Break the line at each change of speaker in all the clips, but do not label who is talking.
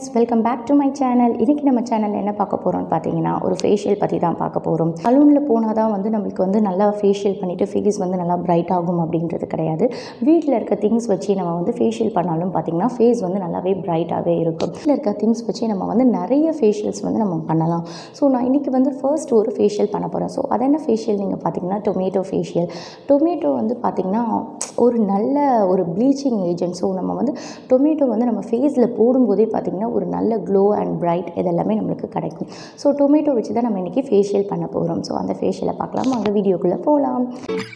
Friends, welcome back to my channel. இன்றைக்கி நம்ம சேனலில் என்ன பார்க்க போகிறோம்னு பார்த்தீங்கன்னா, ஒரு ஃபேஷியல் பற்றி தான் பார்க்க போகிறோம். சலூனில் போனால் தான் நம்மளுக்கு நல்லா ஃபேஷியல் பண்ணிவிட்டு ஃபேஸ் நல்லா பிரைட் ஆகும் அப்படின்றது கிடையாது. வீட்டில் இருக்க திங்ஸ் வச்சு நம்ம ஃபேஷியல் பண்ணாலும் பார்த்திங்கன்னா ஃபேஸ் நல்லாவே பிரைட்டாகவே இருக்கும். வீட்டில் இருக்க திங்ஸ் வச்சு நம்ம நிறைய ஃபேஷியல்ஸ் நம்ம பண்ணலாம். ஸோ நான் இன்றைக்கி ஃபர்ஸ்ட் ஒரு ஃபேஷியல் பண்ண போகிறேன். ஸோ அது என்ன ஃபேஷியல் நீங்கள் பார்த்தீங்கன்னா டொமேட்டோ ஃபேஷியல். டொமேட்டோ பார்த்திங்கன்னா ஒரு நல்ல ஒரு ப்ளீச்சிங் ஏஜென்ட். ஸோ நம்ம டொமேட்டோ நம்ம ஃபேஸில் போடும்போதே பார்த்திங்கன்னா ஒரு நல்ல க்ளோ அண்ட் பிரைட் இதெல்லாமே நம்மளுக்கு கிடைக்கும். ஸோ டொமேட்டோ வச்சு தான் நம்ம இன்றைக்கி ஃபேஷியல் பண்ண போகிறோம். ஸோ அந்த ஃபேஷியலை பார்க்கலாம், அந்த வீடியோக்குள்ளே போகலாம்.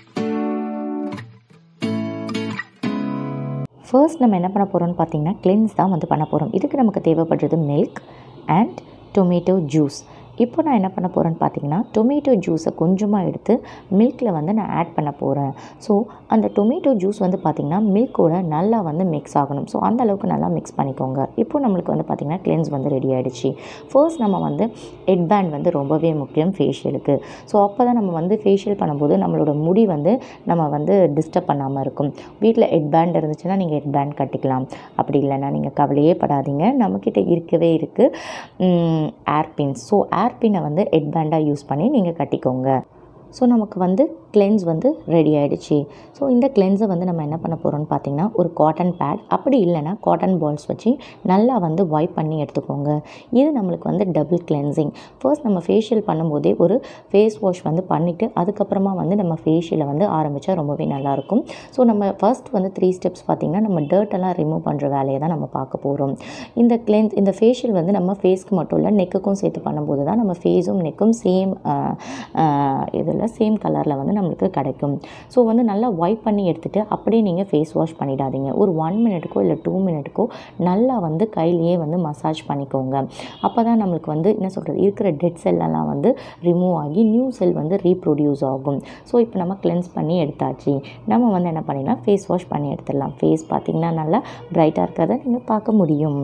ஃபர்ஸ்ட் நம்ம என்ன பண்ண போகிறோம்னு பார்த்திங்கன்னா கிளென்ஸ் தான் பண்ண போகிறோம். இதுக்கு நமக்கு தேவைப்படுறது மில்க் அண்ட் டொமேட்டோ ஜூஸ். இப்போ நான் என்ன பண்ண போகிறேன்னு பார்த்தீங்கன்னா டொமேட்டோ ஜூஸை கொஞ்சமாக எடுத்து மில்கில் நான் ஆட் பண்ண போகிறேன். ஸோ அந்த டொமேட்டோ ஜூஸ் பார்த்திங்கன்னா மில்கோட நல்லா மிக்ஸ் ஆகணும். ஸோ அந்த அளவுக்கு நல்லா மிக்ஸ் பண்ணிக்கோங்க. இப்போ நம்மளுக்கு பார்த்திங்கன்னா கிளென்ஸ் ரெடி ஆகிடுச்சு. ஃபர்ஸ்ட் நம்ம ஹெட் பேண்ட் ரொம்பவே முக்கியம் ஃபேஷியலுக்கு. ஸோ அப்போ தான் நம்ம ஃபேஷியல் பண்ணும்போது நம்மளோட முடி நம்ம டிஸ்டர்ப் பண்ணாமல் இருக்கும். வீட்டில் ஹெட் பேண்ட் இருந்துச்சுன்னா நீங்கள் ஹெட் பேண்ட் கட்டிக்கலாம். அப்படி இல்லைன்னா நீங்கள் கவலையே படாதீங்க, நம்மக்கிட்ட இருக்கவே இருக்குது ஏர்பின்ஸ். ஸோ ஏர்பினை ஹெட் பேண்டாக யூஸ் பண்ணி நீங்கள் கட்டிக்கோங்க. ஸோ நமக்கு கிளென்ஸ் ரெடி ஆகிடுச்சு. ஸோ இந்த கிளென்ஸை நம்ம என்ன பண்ண போகிறோம்னு பார்த்திங்கன்னா ஒரு காட்டன் பேட், அப்படி இல்லைன்னா காட்டன் பால்ஸ் வச்சு நல்லா வைப் பண்ணி எடுத்துக்கோங்க. இது நம்மளுக்கு டபுள் கிளென்சிங். ஃபர்ஸ்ட் நம்ம ஃபேஷியல் பண்ணும்போதே ஒரு ஃபேஸ் வாஷ் பண்ணிவிட்டு அதுக்கப்புறமா நம்ம ஃபேஷியலை ஆரம்பித்தா ரொம்பவே நல்லாயிருக்கும். ஸோ நம்ம ஃபர்ஸ்ட் 3 ஸ்டெப்ஸ் பார்த்திங்கன்னா நம்ம டர்ட்டெல்லாம் ரிமூவ் பண்ணுற வேலையை தான் நம்ம பார்க்க போகிறோம். இந்த ஃபேஷியல் நம்ம ஃபேஸ்க்கு மட்டும் இல்லை நெக்குக்கும் சேர்த்து பண்ணும்போது தான் நம்ம ஃபேஸும் நெக்கும் சேம் சேம் கலரில் நம்மளுக்கு கிடைக்கும். ஸோ நல்லா வைப் பண்ணி எடுத்துகிட்டு அப்படியே நீங்கள் ஃபேஸ் வாஷ் பண்ணிடாதீங்க. ஒரு 1 மினிட்டுக்கோ இல்லை 2 மினிட்டுக்கோ நல்லா கையிலேயே மசாஜ் பண்ணிக்கோங்க. அப்போ தான் நம்மளுக்கு என்ன சொல்கிறது இருக்கிற டெட் செல்லெல்லாம் ரிமூவ் ஆகி நியூ செல் ரீப்ரொடியூஸ் ஆகும். ஸோ இப்போ நம்ம கிளென்ஸ் பண்ணி எடுத்தாச்சு. நம்ம என்ன பண்ணிடலாம், ஃபேஸ் வாஷ் பண்ணி எடுத்துடலாம். ஃபேஸ் பார்த்திங்கன்னா நல்லா பிரைட்டாக இருக்கிறத நீங்கள் பார்க்க முடியும்.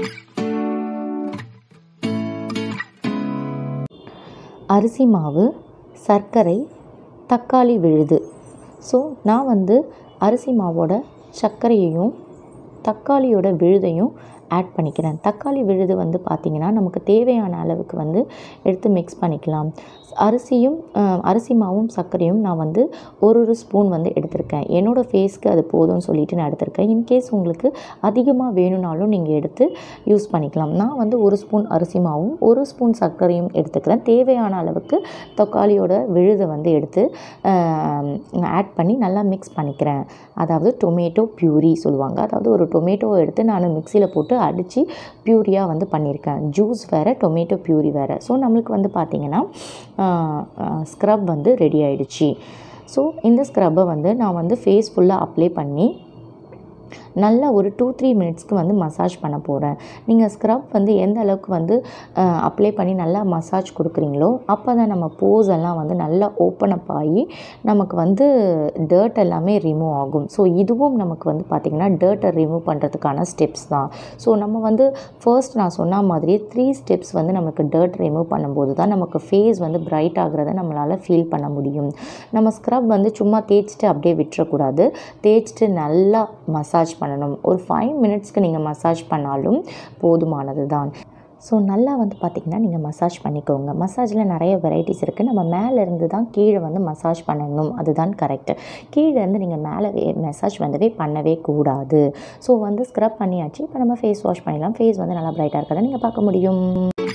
அரிசி மாவு, சர்க்கரை, தக்காளி விழுது. ஸோ நான் அரிசி மாவோட சர்க்கரையையும் தக்காளியோட விழுதையும் ஆட் பண்ணிக்கிறேன். தக்காளி விழுது பார்த்திங்கன்னா நமக்கு தேவையான அளவுக்கு எடுத்து மிக்ஸ் பண்ணிக்கலாம். அரிசி மாவும் சர்க்கரையும் நான் ஒரு ஸ்பூன் எடுத்திருக்கேன். என்னோடய ஃபேஸ்க்கு அது போதும்னு சொல்லிட்டு நான் எடுத்திருக்கேன். இன்கேஸ் உங்களுக்கு அதிகமாக வேணும்னாலும் நீங்கள் எடுத்து யூஸ் பண்ணிக்கலாம். நான் 1 ஸ்பூன் அரிசி மாவும் 1 ஸ்பூன் சர்க்கரையும் எடுத்துக்கிறேன். தேவையான அளவுக்கு தக்காளியோட விழுதை எடுத்து ஆட் பண்ணி நல்லா மிக்ஸ் பண்ணிக்கிறேன். அதாவது டொமேட்டோ பியூரி சொல்லுவாங்க. அதாவது ஒரு டொமேட்டோவை எடுத்து நான் மிக்சியில் போட்டு அடித்து பியூரியாக பண்ணியிருக்கேன். ஜூஸ் வேறு, டொமேட்டோ பியூரி வேறு. ஸோ நம்மளுக்கு பார்த்திங்கன்னா ஸ்க்ரப் ரெடி ஆகிடுச்சு. ஸோ இந்த ஸ்க்ரப்பை நான் ஃபேஸ் ஃபுல்லாக அப்ளை பண்ணி நல்லா ஒரு 2-3 மினிட்ஸ்க்கு மசாஜ் பண்ண போகிறேன். நீங்கள் ஸ்க்ரப் எந்த அளவுக்கு அப்ளை பண்ணி நல்லா மசாஜ் கொடுக்குறீங்களோ அப்போ தான் நம்ம போஸ் எல்லாம் நல்லா ஓப்பன் அப் ஆகி நமக்கு டர்ட் எல்லாமே ரிமூவ் ஆகும். ஸோ இதுவும் நமக்கு பார்த்திங்கன்னா டர்ட்டை ரிமூவ் பண்ணுறதுக்கான ஸ்டெப்ஸ் தான். ஸோ நம்ம ஃபர்ஸ்ட் நான் சொன்ன மாதிரி 3 ஸ்டெப்ஸ் நமக்கு டர்ட் ரிமூவ் பண்ணும்போது தான் நமக்கு ஃபேஸ் பிரைட் ஆகிறத நம்மளால் ஃபீல் பண்ண முடியும். நம்ம ஸ்க்ரப் சும்மா தேய்ச்சிட்டு அப்படியே விட்டுறக்கூடாது. தேய்ச்சிட்டு நல்லா மசாஜ் பண்ணணும். ஒரு 5 மினிட்ஸ்க்கு நீங்கள் மசாஜ் பண்ணாலும் போதுமானது தான். ஸோ நல்லா பார்த்திங்கன்னா நீங்கள் மசாஜ் பண்ணிக்கோங்க. மசாஜில் நிறைய வெரைட்டிஸ் இருக்குது. நம்ம மேலேருந்து தான் கீழே மசாஜ் பண்ணணும், அதுதான் கரெக்டு. கீழேருந்து நீங்கள் மேலே மசாஜ் பண்ணவே கூடாது. ஸோ ஸ்க்ரப் பண்ணியாச்சு. இப்போ நம்ம ஃபேஸ் வாஷ் பண்ணிடலாம். ஃபேஸ் நல்லா பிரைட்டாக இருக்கிறத நீங்கள் பார்க்க முடியும்.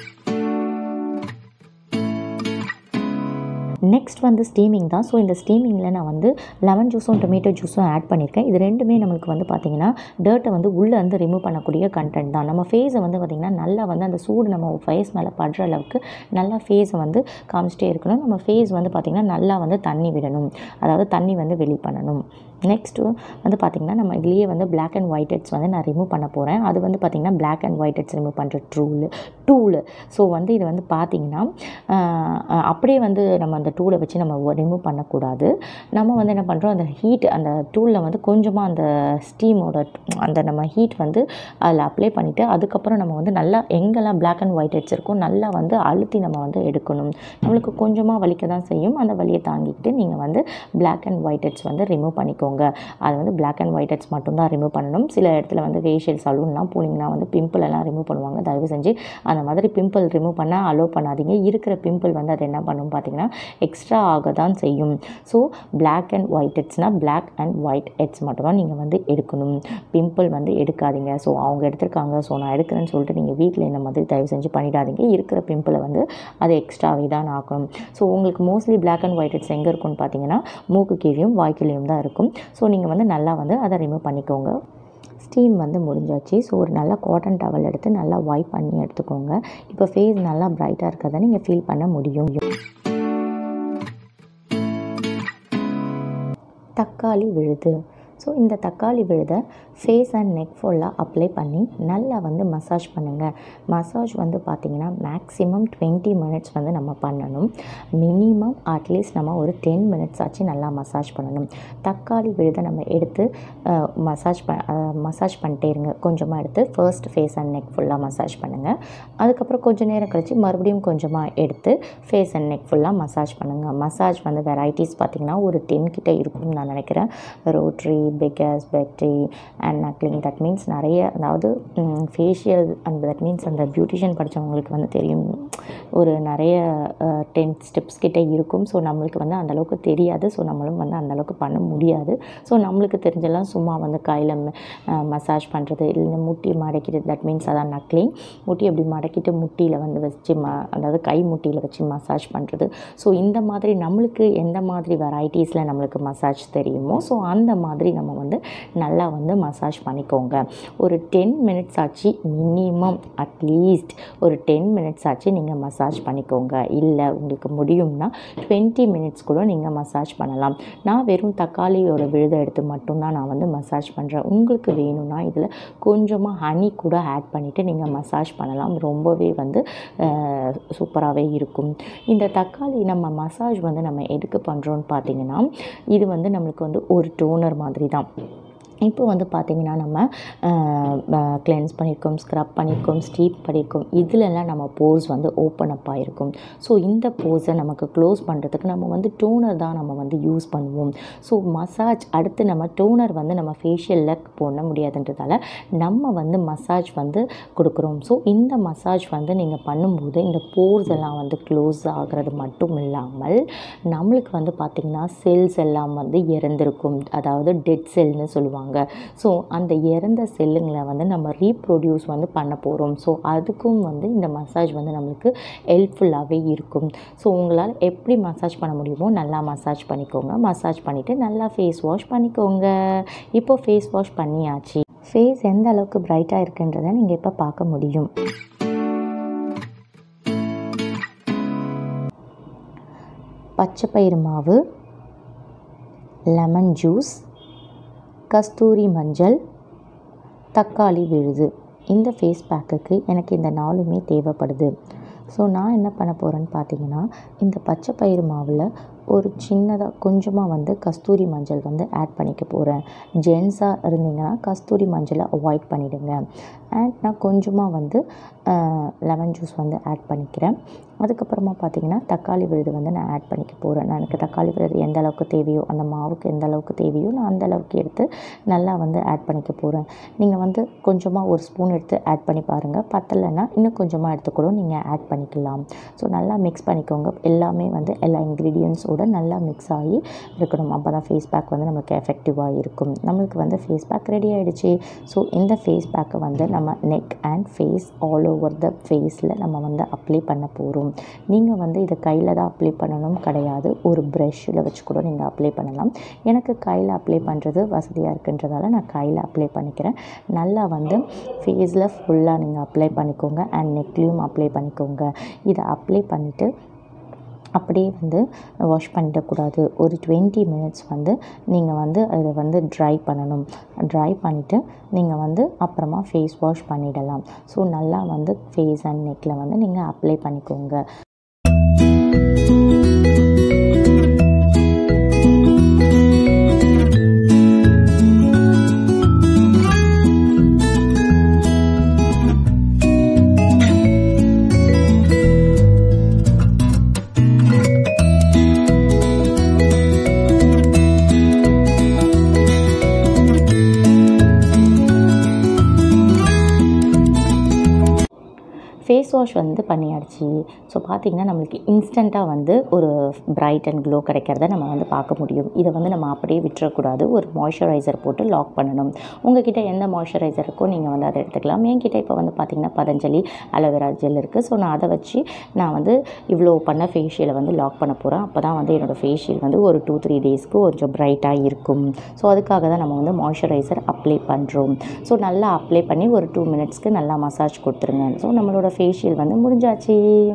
நெக்ஸ்ட் ஸ்டீமிங் தான். ஸோ இந்த ஸ்டீமிங்கில் நான் லெமன் ஜூஸும் டொமேட்டோ ஜூஸும் ஆட் பண்ணியிருக்கேன். இது ரெண்டுமே நம்மளுக்கு பார்த்திங்கன்னா டர்ட்டை உள்ளே ரிமூவ் பண்ணக்கூடிய கண்டென்ட் தான். நம்ம ஃபேஸை பார்த்திங்கன்னா நல்லா அந்த சூடு நம்ம ஃபேஸ் மேலே படுற அளவுக்கு நல்லா ஃபேஸை காமிச்சிட்டே இருக்கணும். நம்ம ஃபேஸ் பார்த்திங்கன்னா நல்லா தண்ணி விடணும், அதாவது தண்ணி வெளி பண்ணணும். நெக்ஸ்ட்டு பார்த்திங்கன்னா நம்ம இதுலேயே பிளாக் அண்ட் ஒயிட் ஹெட்ஸ் நான் ரிமூவ் பண்ண போகிறேன். அது பார்த்திங்கன்னா black and white heads remove பண்ணுற டூலு. ஸோ வந்து இது வந்து பார்த்திங்கன்னா அப்படியே வந்து நம்ம அந்த டூலை வச்சு நம்ம ரிமூவ் பண்ணக்கூடாது. நம்ம வந்து என்ன பண்ணுறோம், அந்த ஹீட் அந்த டூலில் வந்து கொஞ்சமாக அந்த ஸ்டீமோட அந்த நம்ம ஹீட் வந்து அதில் அப்ளை பண்ணிவிட்டு அதுக்கப்புறம் நம்ம வந்து நல்லா எங்கெல்லாம் பிளாக் அண்ட் ஒயிட் ஹெட்ஸ் இருக்கோ நல்லா வந்து அழுத்தி நம்ம வந்து எடுக்கணும். நம்மளுக்கு கொஞ்சமாக வலிக்க தான் செய்யும். அந்த வலியை தாங்கிட்டு நீங்கள் வந்து பிளாக் அண்ட் ஒயிட் ஹெட்ஸ் வந்து ரிமூவ் பண்ணிக்கோங்க. அது வந்து பிளாக் அண்ட் ஒயிட் ஹெட்ஸ் மட்டும்தான் ரிமூவ் பண்ணணும். சில இடத்துல வந்து ஃபேஷியல் சலூன்லாம் போனீங்கன்னா வந்து பிம்பிள் எல்லாம் ரிமூவ் பண்ணுவாங்க. தயவு செஞ்சு அந்த மாதிரி பிம்பிள் ரிமூவ் பண்ண அலோவ் பண்ணாதீங்க. இருக்கிற பிம்பிள் வந்து அது என்ன பண்ணும் பார்த்தீங்கன்னா எக்ஸ்ட்ரா ஆக தான் செய்யும். ஸோ பிளாக் அண்ட் ஒயிட் ஹெட்ஸ்னால் பிளாக் அண்ட் ஒயிட் ஹெட்ஸ் மட்டும் தான் நீங்கள் வந்து எடுக்கணும். பிம்பிள் வந்து எடுக்காதீங்க. ஸோ அவங்க எடுத்திருக்காங்க, ஸோ நான் எடுக்கிறேன்னு சொல்லிட்டு நீங்கள் வீட்டில் இந்த மாதிரி தயவு செஞ்சு பண்ணிடாதீங்க. இருக்கிற பிம்பிளை வந்து அது எக்ஸ்ட்ராவே தான் ஆக்கணும். ஸோ உங்களுக்கு mostly black and white heads எங்கே இருக்குன்னு பார்த்தீங்கன்னா மூக்கு கீழேயும் வாய்க்கிலையும் தான் இருக்கும். ஸோ நீங்கள் வந்து நல்லா வந்து அதை ரிமூவ் பண்ணிக்கோங்க. ஸ்டீம் வந்து முடிஞ்சாச்சு. ஸோ ஒரு நல்ல காட்டன் டவல் எடுத்து நல்லா வைப் பண்ணி எடுத்துக்கோங்க. இப்போ ஃபேஸ் நல்லா பிரைட்டாக இருக்கிறத நீங்கள் ஃபீல் பண்ண முடியும். தக்காளி விழுது. ஸோ இந்த தக்காளி விழுதை ஃபேஸ் அண்ட் நெக் ஃபுல்லாக அப்ளை பண்ணி நல்லா வந்து மசாஜ் பண்ணுங்கள். மசாஜ் வந்து பார்த்திங்கன்னா மேக்ஸிமம் 20 மினிட்ஸ் வந்து நம்ம பண்ணணும். மினிமம் அட்லீஸ்ட் நம்ம ஒரு 10 மினிட்ஸ் ஆச்சு நல்லா மசாஜ் பண்ணணும். தக்காளி விழுதை நம்ம எடுத்து மசாஜ் பண்ணிட்டே இருங்க. கொஞ்சமாக எடுத்து ஃபர்ஸ்ட் ஃபேஸ் அண்ட் நெக் ஃபுல்லாக மசாஜ் பண்ணுங்கள். அதுக்கப்புறம் கொஞ்சம் நேரம் கழித்து மறுபடியும் கொஞ்சமாக எடுத்து ஃபேஸ் அண்ட் நெக் ஃபுல்லாக மசாஜ் பண்ணுங்கள். மசாஜ் வந்து வெரைட்டிஸ் பார்த்திங்கன்னா ஒரு 10 கிட்ட இருக்கும்னு நான் நினைக்கிறேன். Rotary, peckers, petty and knuckling. That means நிறைய, அதாவது ஃபேஷியல் அண்ட் தட் மீன்ஸ் அந்த பியூட்டிஷியன் படித்தவங்களுக்கு வந்து தெரியும், ஒரு நிறைய 10 ஸ்டெப்ஸ் கிட்டே இருக்கும். ஸோ நம்மளுக்கு வந்து அந்தளவுக்கு தெரியாது. ஸோ நம்மளும் வந்து அந்தளவுக்கு பண்ண முடியாது. ஸோ நம்மளுக்கு தெரிஞ்செல்லாம் சும்மா வந்து கையில் மசாஜ் பண்ணுறது, இல்லை முட்டி மடக்கிட்டு, தட் மீன்ஸ் அதான் நக்லிங். முட்டி அப்படி மடக்கிட்டு முட்டியில் வந்து வச்சு அதாவது கை முட்டியில் வச்சு மசாஜ் பண்ணுறது. ஸோ இந்த மாதிரி நம்மளுக்கு எந்த மாதிரி வெரைட்டிஸில் நம்மளுக்கு மசாஜ் தெரியுமோ ஸோ அந்த மாதிரி நம்ம வந்து நல்லா வந்து மசாஜ் பண்ணிக்கோங்க. ஒரு 10 மினிட்ஸ் ஆச்சு மினிமம், அட்லீஸ்ட் ஒரு 10 மினிட்ஸ் ஆச்சு நீங்கள் மசாஜ் பண்ணிக்கோங்க. இல்லை உங்களுக்கு முடியும்னா 20 மினிட்ஸ் கூட நீங்கள் மசாஜ் பண்ணலாம். நான் வெறும் தக்காளியோட விழுதை எடுத்து மட்டும்தான் நான் வந்து மசாஜ் பண்ணுறேன். உங்களுக்கு வேணும்னா இதில் கொஞ்சமாக ஹனி கூட ஆட் பண்ணிவிட்டு நீங்கள் மசாஜ் பண்ணலாம். ரொம்பவே வந்து சூப்பராகவே இருக்கும். இந்த தக்காளி நம்ம மசாஜ் வந்து நம்ம எதுக்கு பண்ணுறோன்னு பார்த்தீங்கன்னா, இது வந்து நம்மளுக்கு வந்து ஒரு டோனர் மாதிரி தான். இப்போ வந்து பார்த்திங்கன்னா நம்ம கிளென்ஸ் பண்ணியிருக்கோம், ஸ்க்ரப் பண்ணியிருக்கோம், ஸ்டீப் பண்ணியிருக்கோம். இதிலெல்லாம் நம்ம போர்ஸ் வந்து ஓப்பன் அப் ஆகிருக்கும். ஸோ இந்த போர்ஸை நமக்கு க்ளோஸ் பண்ணுறதுக்கு நம்ம வந்து டோனர் தான் நம்ம வந்து யூஸ் பண்ணுவோம். ஸோ மசாஜ் அடுத்து நம்ம டோனர் வந்து நம்ம ஃபேஷியலில் போட முடியாதுன்றதால நம்ம வந்து மசாஜ் வந்து கொடுக்குறோம். ஸோ இந்த மசாஜ் வந்து நீங்கள் பண்ணும்போது இந்த போர்ஸ் எல்லாம் வந்து க்ளோஸ் ஆகிறது மட்டும் இல்லாமல் நம்மளுக்கு வந்து பார்த்திங்கன்னா செல்ஸ் எல்லாம் வந்து இறந்துருக்கும். அதாவது டெட் செல்னு சொல்லுவாங்க. ஸோ அந்த இறந்த செல்லுங்களை வந்து நம்ம ரீப்ரொடியூஸ் வந்து பண்ண போகிறோம். ஸோ அதுக்கும் வந்து இந்த மசாஜ் வந்து நம்மளுக்கு ஹெல்ப்ஃபுல்லாகவே இருக்கும். ஸோ உங்களால் எப்படி மசாஜ் பண்ண முடியுமோ நல்லா மசாஜ் பண்ணிக்கோங்க. மசாஜ் பண்ணிவிட்டு நல்லா ஃபேஸ் வாஷ் பண்ணிக்கோங்க. இப்போ ஃபேஸ் வாஷ் பண்ணியாச்சு. ஃபேஸ் எந்த அளவுக்கு பிரைட்டாக இருக்குன்றதை நீங்கள் இப்போ பார்க்க முடியும். பச்சைப்பயிறு மாவு, லெமன் ஜூஸ், கஸ்தூரி மஞ்சள், தக்காளி விழுது. இந்த ஃபேஸ் பேக்குக்கு எனக்கு இந்த 4மே தேவைப்படுது. ஸோ நான் என்ன பண்ண போகிறேன்னு பார்த்தீங்கன்னா, இந்த பச்சைப்பயிறு மாவில் ஒரு சின்னதாக கொஞ்சமாக வந்து கஸ்தூரி மஞ்சள் வந்து ஆட் பண்ணிக்க போகிறேன். ஜென்ஸாக இருந்தீங்கன்னா கஸ்தூரி மஞ்சளை அவாய்ட் பண்ணிவிடுங்க. அண்ட் நான் கொஞ்சமாக வந்து லெமன் ஜூஸ் வந்து ஆட் பண்ணிக்கிறேன். அதுக்கப்புறமா பார்த்திங்கன்னா தக்காளி விழுது வந்து நான் ஆட் பண்ணிக்க போகிறேன். எனக்கு தக்காளி விழுது எந்த அளவுக்கு தேவையோ, அந்த மாவுக்கு எந்த அளவுக்கு தேவையோ நான் அந்த அளவுக்கு எடுத்து நல்லா வந்து ஆட் பண்ணிக்க போகிறேன். நீங்கள் வந்து கொஞ்சமாக ஒரு ஸ்பூன் எடுத்து ஆட் பண்ணி பாருங்கள். பத்தலைன்னா இன்னும் கொஞ்சமாக எடுத்து கூட நீங்கள் ஆட் பண்ணிக்கலாம். ஸோ நல்லா மிக்ஸ் பண்ணிக்கோங்க. எல்லாமே வந்து எல்லா இன்க்ரீடியன்ஸோட நல்லா மிக்ஸ் ஆகி இருக்கணும். அப்போ தான் ஃபேஸ் பேக் வந்து நமக்கு எஃபெக்டிவாக இருக்கும். நம்மளுக்கு வந்து ஃபேஸ் பேக் ரெடி ஆகிடுச்சு. ஸோ இந்த ஃபேஸ் பேக்கை வந்து நம்ம neck and face all over the ஃபேஸில் நம்ம வந்து அப்ளை பண்ண போகிறோம். நீங்கள் வந்து இதை கையில் தான் அப்ளை பண்ணணும் கிடையாது. ஒரு ப்ரஷ்ஷில் வச்சு கூட நீங்கள் அப்ளை பண்ணலாம். எனக்கு கையில் அப்ளை பண்ணுறது வசதியாக இருக்குன்றதால நான் கையில் அப்ளை பண்ணிக்கிறேன். நல்லா வந்து ஃபேஸில் ஃபுல்லாக நீங்கள் அப்ளை பண்ணிக்கோங்க. அண்ட் நெக்லேயும் அப்ளை பண்ணிக்கோங்க. இதை அப்ளை பண்ணிவிட்டு அப்படியே வந்து வாஷ் பண்ணிடக்கூடாது. ஒரு 20 மினிட்ஸ் வந்து நீங்கள் வந்து அதை வந்து ட்ரை பண்ணணும். ட்ரை பண்ணிவிட்டு நீங்கள் வந்து அப்புறமா ஃபேஸ் வாஷ் பண்ணிடலாம். ஸோ நல்லா வந்து ஃபேஸ் அண்ட் நெக்கில் வந்து நீங்கள் அப்ளை பண்ணிக்கோங்க. ஃபேஸ் வாஷ் வந்து பண்ணியாச்சு. ஸோ பார்த்திங்கன்னா நம்மளுக்கு இன்ஸ்டண்ட்டாக வந்து ஒரு பிரைட் அண்ட் க்ளோ கிடைக்கிறத நம்ம வந்து பார்க்க முடியும். இதை வந்து நம்ம அப்படியே விட்டுறக்கூடாது. ஒரு மாய்ஸ்சரைசர் போட்டு லாக் பண்ணணும். உங்கள்கிட்ட எந்த மாய்ஸ்சரைசர் இருக்கோ நீங்கள் வந்து அதை எடுத்துக்கலாம். என்கிட்ட இப்போ வந்து பார்த்திங்கன்னா பதஞ்சலி அலோவேரா ஜெல் இருக்குது. ஸோ நான் அதை வச்சு நான் வந்து இவ்வளோ பண்ண ஃபேஷியலை வந்து லாக் பண்ண போகிறேன். அப்போ தான் வந்து என்னோடய ஃபேஷியல் வந்து ஒரு 2-3 டேஸ்க்கு கொஞ்சம் பிரைட்டாக இருக்கும். ஸோ அதுக்காக தான் நம்ம வந்து மாய்ஸ்சரைசர் அப்ளை பண்ணுறோம். ஸோ நல்லா அப்ளை பண்ணி ஒரு 2 மினிட்ஸ்க்கு நல்லா மசாஜ் கொடுத்துருங்க. ஸோ நம்மளோட ஃபேஷியல் வந்து முடிஞ்சாச்சு.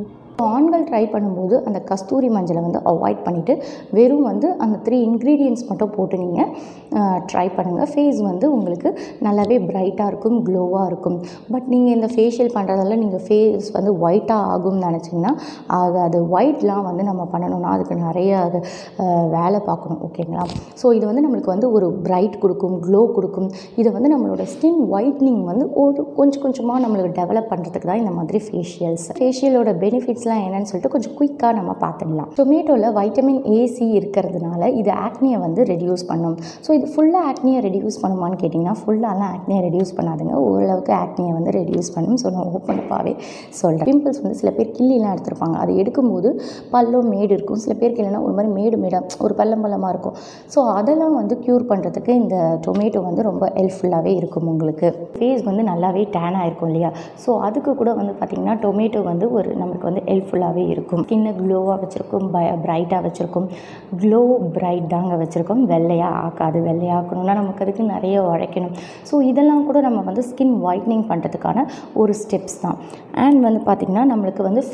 ஆண்கள் ட்ரை பண்ணும்போது அந்த கஸ்தூரி மஞ்சளை வந்து அவாய்ட் பண்ணிவிட்டு வெறும் வந்து அந்த 3 இன்க்ரீடியன்ட்ஸ் மட்டும் போட்டு நீங்கள் ட்ரை பண்ணுங்கள். ஃபேஸ் வந்து உங்களுக்கு நல்லாவே பிரைட்டாக இருக்கும், க்ளோவாக இருக்கும். பட் நீங்கள் இந்த ஃபேஷியல் பண்ணுறதால நீங்கள் ஃபேஸ் வந்து ஒயிட்டாக ஆகும்னு நினச்சிங்கன்னா அது ஒயிட்லாம் வந்து நம்ம பண்ணணும்னா அதுக்கு நிறைய அது வேலை பார்க்கணும். ஓகேங்களா? ஸோ இது வந்து நம்மளுக்கு வந்து ஒரு பிரைட் கொடுக்கும், க்ளோ கொடுக்கும். இதை வந்து நம்மளோட ஸ்கின் ஒயிட்னிங் வந்து கொஞ்சம் கொஞ்சமாக நம்மளுக்கு டெவலப் பண்ணுறதுக்கு தான் இந்த மாதிரி ஃபேஷியலோட பெனிஃபிட்ஸ்லாம் என்னன்னு சொல்லிட்டு கொஞ்சம் குயிக்காக நம்ம பார்த்துடலாம். டொமேட்டோவில் வைட்டமின் ஏசி இருக்கிறதுனால இது ஆக்னியை வந்து ரெடியூஸ் பண்ணும். ஸோ இது ஃபுல்லாக ஆக்னியை ரெடியூஸ் பண்ணுமான்னு கேட்டிங்கன்னா ஃபுல்லாலாம் ஆக்னியை ரெடியூஸ் பண்ணாதுங்க. ஓரளவுக்கு ஆக்னியை வந்து ரெடியூஸ் பண்ணும். ஸோ நான் ஓப்பனப்பாகவே சொல்கிறேன். பிம்பிள்ஸ் வந்து சில பேர் கிள்ளிலாம் எடுத்துருப்பாங்க. அதை எடுக்கும்போது பல்லும் மேடு இருக்கும். சில பேருக்கு இல்லைன்னா ஒரு மாதிரி மேடாக ஒரு பள்ளமாக இருக்கும். ஸோ அதெல்லாம் வந்து க்யூர் பண்ணுறதுக்கு இந்த டொமேட்டோ வந்து ரொம்ப ஹெல்ப்ஃபுல்லாகவே இருக்கும். உங்களுக்கு ஃபேஸ் வந்து நல்லாவே டேன் ஆகிருக்கும் இல்லையா? ஸோ அதுக்கு கூட வந்து பார்த்திங்கன்னா டொமேட்டோ வந்து ஒரு நமக்கு வந்து ஹெல்ப்ஃபுல்லாகவே இருக்கும். ஸ்கின்னை க்ளோவாக வச்சுருக்கும், பிரைட்டாக வச்சுருக்கும். க்ளோ பிரைட் தாங்க வச்சுருக்கோம். வெள்ளையாக ஆக்காது. வெள்ளையாக்கணும்னா நமக்கு அதுக்கு நிறைய உழைக்கணும். ஸோ இதெல்லாம் கூட நம்ம வந்து ஸ்கின் ஒயிட்னிங் பண்ணுறதுக்கான ஒரு ஸ்டெப்ஸ் தான். அண்ட் வந்து பார்த்திங்கன்னா நம்மளுக்கு வந்து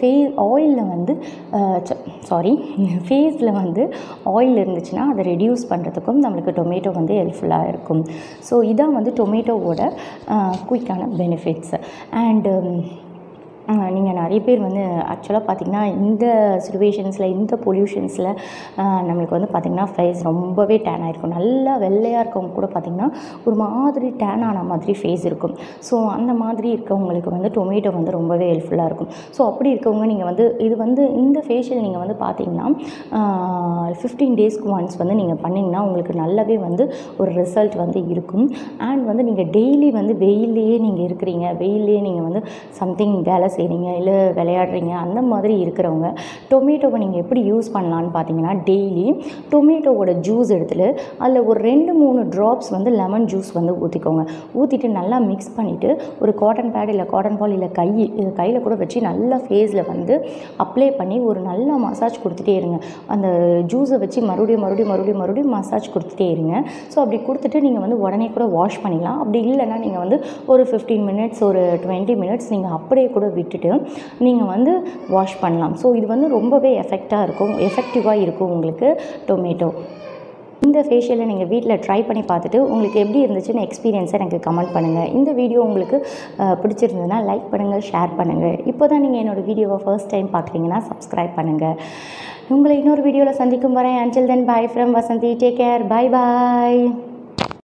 ஃபேஸில் வந்து ஆயில் இருந்துச்சுன்னா அதை ரெடியூஸ் பண்ணுறதுக்கும் நம்மளுக்கு டொமேட்டோ வந்து ஹெல்ப்ஃபுல்லாக இருக்கும். ஸோ இதான் வந்து டொமேட்டோவோட குயிக்கான பெனிஃபிட்ஸ். அண்டு நீங்கள் நிறைய பேர் வந்து ஆக்சுவலாக பார்த்திங்கன்னா இந்த சிச்சுவேஷன்ஸில் இந்த பொல்யூஷன்ஸில் நம்மளுக்கு வந்து பார்த்திங்கன்னா ஃபேஸ் ரொம்பவே டேன் ஆகிருக்கும். நல்லா வெள்ளையாக இருக்கவங்க கூட பார்த்திங்கன்னா ஒரு மாதிரி டேன் ஆன மாதிரி ஃபேஸ் இருக்கும். ஸோ அந்த மாதிரி இருக்கவங்களுக்கு வந்து டொமேட்டோ வந்து ரொம்பவே ஹெல்ப்ஃபுல்லாக இருக்கும். ஸோ அப்படி இருக்கவங்க நீங்கள் வந்து இது வந்து இந்த ஃபேஷியல் நீங்கள் வந்து பார்த்திங்கன்னா 15 டேஸ்க்கு ஒன்ஸ் வந்து நீங்கள் பண்ணிங்கன்னா உங்களுக்கு நல்லாவே வந்து ஒரு ரிசல்ட் வந்து இருக்கும். அண்ட் வந்து நீங்கள் டெய்லி வந்து வெயிலேயே நீங்கள் இருக்கிறீங்க, வெயிலே நீங்கள் வந்து சம்திங் வேலை செய்கிறீங்க, இல்லை விளையாடுறீங்க, அந்த மாதிரி இருக்கிறவங்க டொமேட்டோவை நீங்கள் எப்படி யூஸ் பண்ணலான்னு பார்த்தீங்கன்னா டெய்லி டொமேட்டோவோட ஜூஸ் எடுத்துகிட்டு அதில் ஒரு 2-3 ட்ராப்ஸ் வந்து லெமன் ஜூஸ் வந்து ஊற்றிக்கோங்க. ஊற்றிட்டு நல்லா மிக்ஸ் பண்ணிவிட்டு ஒரு காட்டன் பேட் இல்லை காட்டன் பால் இல்லை இது கையில் கூட வச்சு நல்லா ஃபேஸில் வந்து அப்ளை பண்ணி ஒரு நல்ல மசாஜ் கொடுத்துட்டே இருங்க. அந்த ஜூஸை வச்சு மறுபடியும் மசாஜ் கொடுத்துட்டே இருங்க. ஸோ அப்படி கொடுத்துட்டு நீங்கள் வந்து உடனே கூட வாஷ் பண்ணிடலாம். அப்படி இல்லைன்னா நீங்கள் வந்து ஒரு 15 மினிட்ஸ் ஒரு 20 மினிட்ஸ் நீங்கள் அப்படியே கூட விட்டுட்டு நீங்கள் வந்து வாஷ் பண்ணலாம். ஸோ இது வந்து ரொம்பவே எஃபெக்டிவாக இருக்கும் உங்களுக்கு டொமேட்டோ. இந்த ஃபேஷியலை நீங்கள் வீட்டில் ட்ரை பண்ணி பார்த்துட்டு உங்களுக்கு எப்படி இருந்துச்சுன்னு எக்ஸ்பீரியன்ஸை எனக்கு கமெண்ட் பண்ணுங்கள். இந்த வீடியோ உங்களுக்கு பிடிச்சிருந்ததுன்னா லைக் பண்ணுங்கள், ஷேர் பண்ணுங்கள். இப்போ தான் நீங்கள் என்னோடய வீடியோவை ஃபர்ஸ்ட் டைம் பார்க்குறீங்கன்னா சப்ஸ்கிரைப் பண்ணுங்கள். உங்களை இன்னொரு வீடியோவில் சந்திக்கும் வரை until then bye from Vasanthi. Take care. Bye.